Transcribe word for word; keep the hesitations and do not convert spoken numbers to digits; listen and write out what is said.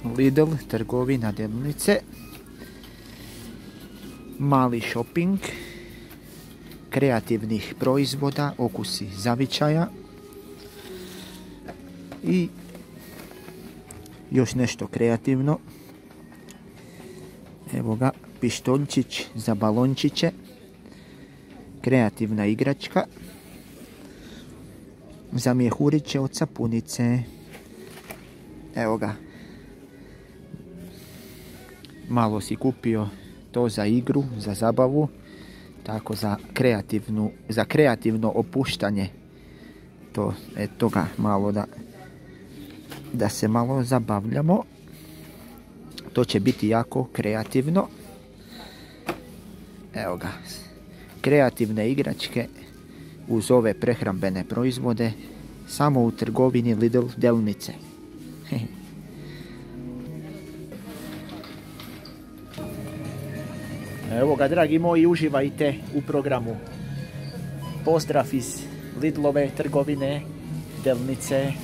Lidl, trgovina Delnice. Mali shopping kreativnih proizvoda, okusi zavičaja i još nešto kreativno. Evo ga, pištoljčić za balončiće, kreativna igračka za mjehuriće od sapunice. Evo ga, malo si kupio to za igru, za zabavu, tako za kreativnu, za kreativno opuštanje. To, eto ga, malo da, da se malo zabavljamo. To će biti jako kreativno. Evo ga, kreativne igračke uz ove prehrambene proizvode samo u trgovini Lidl Delnice. Evo ga, dragi moji, uživajte u programu. Pozdrav iz Lidlove trgovine Delnice.